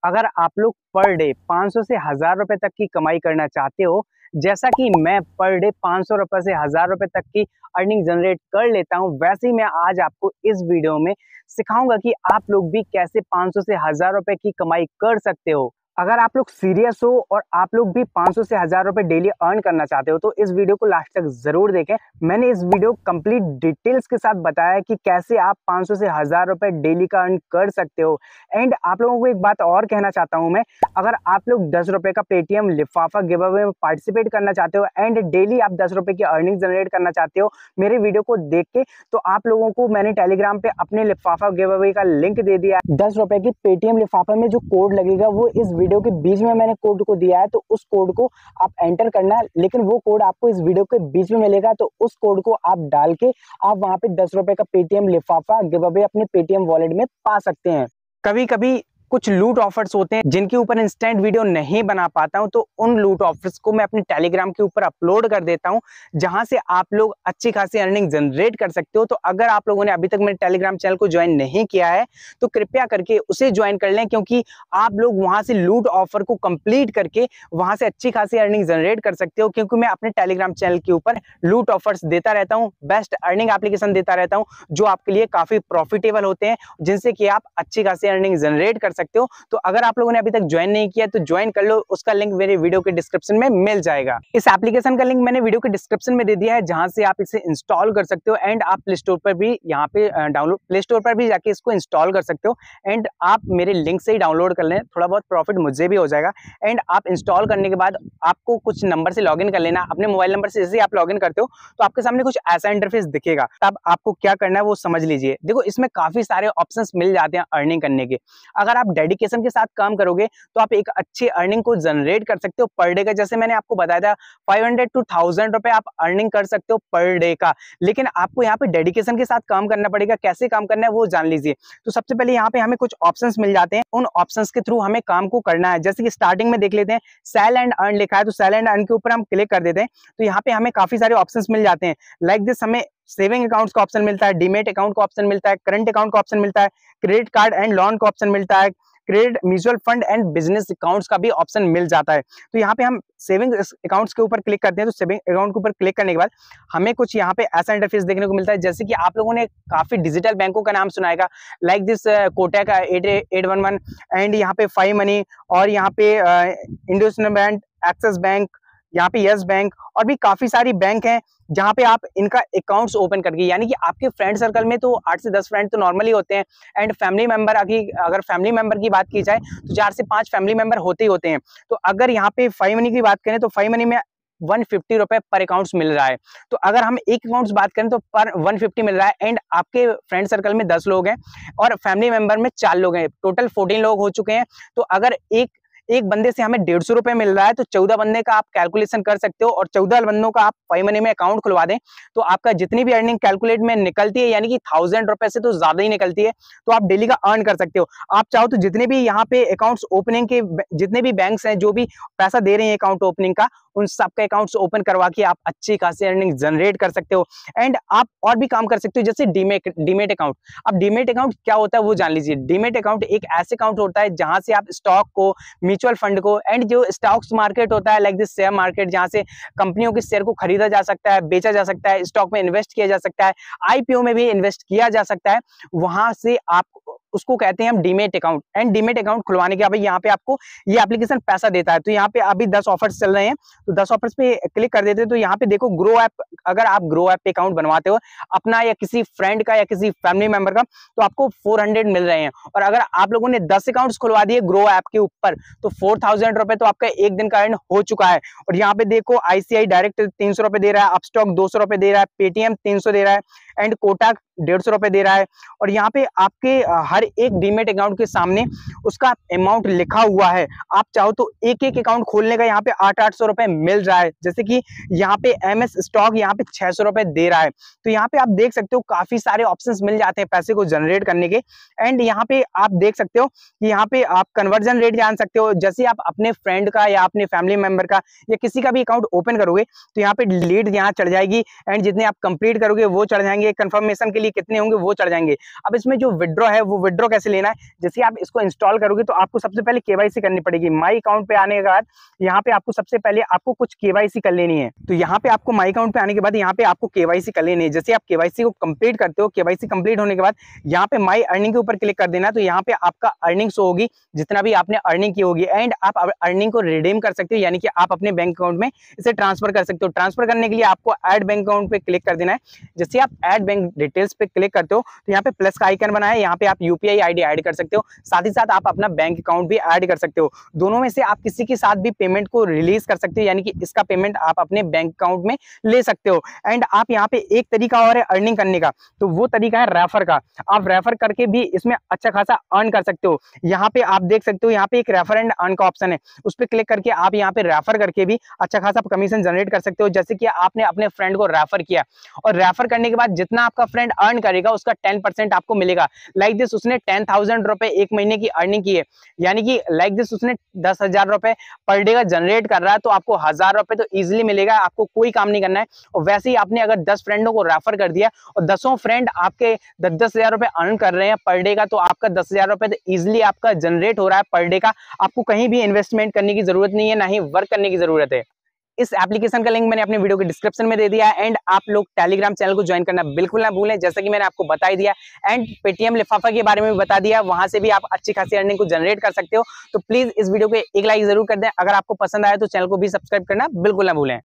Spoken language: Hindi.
अगर आप लोग पर डे 500 से 1000 रुपए तक की कमाई करना चाहते हो, जैसा कि मैं पर डे 500 रुपए से 1000 रुपए तक की अर्निंग जनरेट कर लेता हूं, वैसे ही मैं आज आपको इस वीडियो में सिखाऊंगा कि आप लोग भी कैसे 500 से 1000 रुपए की कमाई कर सकते हो। अगर आप लोग सीरियस हो और आप लोग भी 500 से 1000 रुपए डेली अर्न करना चाहते हो तो इस वीडियो को लास्ट तक जरूर देखें। मैंने इस वीडियो कंप्लीट डिटेल्स के साथ बताया कि कैसे आप 500 से 1000 रुपए डेली का अर्न कर सकते हो। एंड आप लोगों को एक बात और कहना चाहता हूं मैं, अगर आप लोग 10 रुपए का पेटीएम लिफाफा गिव अवे में पार्टिसिपेट करना चाहते हो एंड डेली आप 10 रुपए की अर्निंग जनरेट करना चाहते हो मेरे वीडियो को देख के, तो आप लोगों को मैंने टेलीग्राम पे अपने लिफाफा गिव अवे का लिंक दे दिया है। 10 रुपए की पेटीएम लिफाफा में जो कोड लगेगा वो इस वीडियो के बीच में मैंने कोड को दिया है, तो उस कोड को आप एंटर करना है। लेकिन वो कोड आपको इस वीडियो के बीच में मिलेगा, तो उस कोड को आप डाल के आप वहां पे 10 रुपए का पेटीएम लिफाफा गिव अवे अपने पेटीएम वॉलेट में पा सकते हैं। कभी कभी कुछ लूट ऑफर्स होते हैं जिनके ऊपर इंस्टेंट वीडियो नहीं बना पाता हूं, तो उन लूट ऑफर्स को मैं अपने टेलीग्राम के ऊपर अपलोड कर देता हूं, जहां से आप लोग अच्छी खासी अर्निंग जनरेट कर सकते हो। तो अगर आप लोगों ने अभी तक मेरे टेलीग्राम चैनल को ज्वाइन नहीं किया है तो कृपया करके उसे ज्वाइन कर लें, क्योंकि आप लोग वहां से लूट ऑफर को कंप्लीट करके वहां से अच्छी खासी अर्निंग जनरेट कर सकते हो। क्योंकि मैं अपने टेलीग्राम चैनल के ऊपर लूट ऑफर्स देता रहता हूँ, बेस्ट अर्निंग एप्लीकेशन देता रहता हूँ जो आपके लिए काफी प्रॉफिटेबल होते हैं, जिनसे कि आप अच्छी खासी अर्निंग जनरेट कर सकते हो। तो अगर आप लोगों ने अभी तक ज्वाइन नहीं किया तो ज्वाइन कर लो, उसका लिंक मेरे वीडियो के डिस्क्रिप्शन में मिल जाएगा। इस एप्लीकेशन का लिंक मैंने वीडियो के डिस्क्रिप्शन में दे दिया है, जहां से आप इसे इंस्टॉल कर सकते हो एंड आप प्ले स्टोर पर भी यहाँ पे डाउनलोड प्ले स्टोर पर भी जाके इसको इंस्टॉल कर सकते हो। एंड आप मेरे लिंक से ही डाउनलोड कर लें, थोड़ा बहुत प्रॉफिट मुझे भी हो जाएगा। एंड आप इंस्टॉल करने के बाद आपको कुछ नंबर से लॉगिन कर लेना, अपने मोबाइल नंबर से जैसे आप लॉगिन करते हो तो आपके सामने कुछ ऐसा इंटरफेस दिखेगा। तब आपको क्या करना है वो समझ लीजिए। देखो, इसमें काफी सारे ऑप्शंस मिल जाते हैं अर्निंग करने के। अगर आप डेडिकेशन के साथ काम करोगे तो आप एक अच्छी अर्निंग को जनरेट कर सकते हो पर डे का। जैसे मैंने आपको बताया था 500 to 1000 रुपए आप अर्निंग कर सकते हो पर डे का, लेकिन आपको यहाँ पे डेडिकेशन के साथ काम करना पड़ेगा। कैसे काम करना है वो जान लीजिए। तो सबसे पहले यहाँ पे हमें कुछ ऑप्शंस मिल जाते हैं, उन ऑप्शंस के थ्रू हमें काम को करना है। जैसे कि स्टार्टिंग में देख लेते हैं सेल एंड अर्न लिखा है, तो सेल एंड अर्न के ऊपर हम क्लिक कर देते हैं तो यहाँ पे हमें काफी सारे ऑप्शंस मिल जाते हैं। लाइक दिस, हमें सेविंग अकाउंट्स का ऑप्शन मिलता है, डीमेट अकाउंट का ऑप्शन मिलता है, करंट अकाउंट का ऑप्शन मिलता है, क्रेडिट कार्ड एंड लोन का ऑप्शन मिलता है, credit mutual fund and business accounts का भी ऑप्शन मिल जाता है। तो यहाँ पे हम सेविंग अकाउंट्स के ऊपर क्लिक करते हैं, तो सेविंग अकाउंट के ऊपर क्लिक करने के बाद हमें कुछ यहाँ पे ऐसा इंटरफेस देखने को मिलता है। जैसे कि आप लोगों ने काफी डिजिटल बैंकों का नाम सुनाएगा, लाइक दिस कोटक 8811 एंड यहाँ पे 5 मनी और यहाँ पे इंडसइंड बैंक, एक्सिस बैंक, यहाँ पे यस बैंक और भी काफी सारी बैंक हैं जहाँ पे आप इनका अकाउंट्स ओपन करके, यानी कि आपके फ्रेंड सर्कल में तो 8 से 10 फ्रेंड तो नॉर्मली होते हैं एंड फैमिली मेंबर, अगर फैमिली मेंबर की बात की जाए तो 4 से 5 फैमिली मेंबर होते ही होते हैं। तो अगर यहाँ पे 5 मनी की बात करें तो 5 मनी में 150 रुपए पर अकाउंट्स मिल रहा है। तो अगर हम एक अकाउंट्स बात करें तो पर 150 मिल रहा है एंड आपके फ्रेंड सर्कल में 10 लोग हैं और फैमिली मेंबर में 4 लोग हैं, टोटल 14 लोग हो चुके हैं। तो अगर एक बंदे से हमें 150 रुपए मिल रहा है तो 14 बंदे का आप कैलकुलेशन कर सकते हो और 14 बंदों का आप 5 मनी में अकाउंट खुलवा दें तो आपका जितनी भी अर्निंग कैलकुलेट में निकलती है, यानी कि 1000 रुपए से तो ज्यादा ही निकलती है, तो आप डेली का अर्न कर सकते हो। आप चाहो तो जितने भी यहाँ पे अकाउंट्स ओपनिंग के जितने भी बैंक्स हैं जो भी पैसा दे रहे हैं अकाउंट ओपनिंग का, उन सबके अकाउंट्स ओपन करवा के आप अच्छी खासी अर्निंग जनरेट कर सकते हो। एंड आप और भी काम कर सकते हो, जैसे डीमेट अकाउंट। अब डीमेट अकाउंट क्या होता है वो जान लीजिए। डीमेट अकाउंट एक ऐसे अकाउंट होता है जहां से आप स्टॉक को, म्यूचुअल फंड को एंड जो स्टॉक्स मार्केट होता है लाइक दिस शेयर मार्केट, जहां से कंपनियों के शेयर को खरीदा जा सकता है, बेचा जा सकता है, स्टॉक में इन्वेस्ट किया जा सकता है, आईपीओ में भी इन्वेस्ट किया जा सकता है, वहां से आप उसको कहते हैं हम demat account. And demat account खुलवाने के बाद यहाँ पे आपको ये एप्लीकेशन पैसा देता है। तो यहाँ पे अभी 10 ऑफर्स चल रहे हैं, तो 10 ऑफर्स पे क्लिक कर देते हैं तो यहाँ पे देखो ग्रो ऐप, अगर आप ग्रो ऐप पे अकाउंट बनवाते हो अपना या किसी फ्रेंड का या किसी फैमिली मेंबर का, तो आपको 400 मिल रहे हैं। और अगर आप लोगों ने 10 अकाउंट्स खुलवा दिए ग्रो ऐप के ऊपर तो 4000 रुपए तो आपका एक दिन का अर्न हो चुका है। और यहाँ पे देखो आईसीआई डायरेक्ट 300 रुपए दे रहा है, अपस्टॉक 200 रुपए दे रहा है, पेटीएम 300 दे रहा है एंड कोटक 150 रुपए दे रहा है। और यहाँ पे आपके हर एक डीमेट अकाउंट के सामने उसका अमाउंट लिखा हुआ है। आप चाहो तो एक एक अकाउंट खोलने का यहाँ पे 800 रुपए मिल रहा है। जैसे कि यहाँ पे एमएस स्टॉक यहाँ पे 600 रुपए दे रहा है। तो यहाँ पे आप देख सकते हो काफी सारे ऑप्शंस मिल जाते हैं पैसे को जनरेट करने के। एंड यहाँ पे आप देख सकते हो कि यहाँ पे आप कन्वर्जन रेट जान सकते हो। जैसे आप अपने फ्रेंड का या अपने फैमिली मेंबर का या किसी का भी अकाउंट ओपन करोगे तो यहाँ पे लीड यहाँ चढ़ जाएगी एंड जितने आप कंप्लीट करोगे वो चढ़ जाएंगे, जाएंगे, कंफर्मेशन के लिए कितने होंगे वो चढ़ जाएंगे। अब इसमें जो विड्रॉ है वो विड्रॉ कैसे लेना है, जैसे आप इसको इंस्टॉल करोगे तो आपको सबसे पहले केवाईसी करनी पड़ेगी। माई अकाउंट पे आने के बाद यहाँ पे आपको सबसे पहले आपको कुछ केवाईसी कर लेनी है। तो यहाँ पे आपको माई अकाउंट पे आने के बाद यहाँ पे आपको केवाईसी कर लेनी है। जैसे आप केवाईसी को कंप्लीट करते हो, केवाईसी कंप्लीट होने के बाद यहाँ पे माई अर्निंग के ऊपर क्लिक कर देना। तो यहाँ पे आपका अर्निंग शो होगी, जितना भी आपने अर्निंग की होगी, एंड आप अर्निंग को रिडीम कर सकते हो, यानी कि आप अपने बैंक अकाउंट में इसे ट्रांसफर कर सकते हो। ट्रांसफर करने के लिए आपको ऐड बैंक अकाउंट पे क्लिक कर देना है। जैसे आप ऐड बैंक डिटेल्स पे क्लिक करते हो तो यहाँ पे प्लस का आइकन बना है, यहाँ पे आप यूपीआई आईडी ऐड कर सकते हो, साथ ही साथ आप अपना बैंक अकाउंट भी ऐड कर सकते हो। दोनों में से आप किसी के साथ भी पेमेंट को रिलीज कर सकते हो, यानी कि इसका पेमेंट आप अपने बैंक अकाउंट में ले सकते हो। एंड आप यहाँ पे एक तरीका और है अर्निंग करने का, तो वो तरीका है रेफर का। आप रेफर करके भी इसमें अच्छा खासा अर्न कर सकते हो। यहाँ पे आप देख सकते हो, यहाँ पे एक रेफर एंड अर्न का ऑप्शन है, उस पर क्लिक करके आप यहाँ पे रेफर करके भी अच्छा खासा कमीशन जनरेट कर सकते हो। जैसे कि आपने अपने फ्रेंड को रेफर किया और रेफर करने के बाद जितना आपका फ्रेंड अर्न करेगा उसका 10% आपको मिलेगा। लाइक दिस उसने 10,000 रुपए एक महीने की अर्निंग की है, यानी कि लाइक दिस उसने 10,000 रुपए पर डे का जनरेट कर रहा है, तो आपको 1,000 रुपए तो इजिली मिलेगा, आपको कोई काम नहीं करना है। और वैसे ही आपने अगर 10 फ्रेंडों को रेफर कर दिया और 10 फ्रेंड आपके 10,000 रुपए अर्न कर रहे हैं पर डे का, तो आपका 10,000 रुपए तो इजिली आपका जनरेट हो रहा है पर डे का। आपको कहीं भी इन्वेस्टमेंट करने की जरूरत नहीं है, ना ही वर्क करने की जरूरत है। इस एप्लीकेशन का लिंक मैंने अपने वीडियो के डिस्क्रिप्शन में दे दिया है। एंड आप लोग टेलीग्राम चैनल को ज्वाइन करना बिल्कुल ना भूलें, जैसा कि मैंने आपको बता ही दिया। एंड पेटीएम लिफाफा के बारे में भी बता दिया, वहां से भी आप अच्छी खासी अर्निंग को जनरेट कर सकते हो। तो प्लीज इस वीडियो को एक लाइक जरूर कर दें। अगर आपको पसंद आया तो चैनल को भी सब्सक्राइब करना बिल्कुल ना भूलें।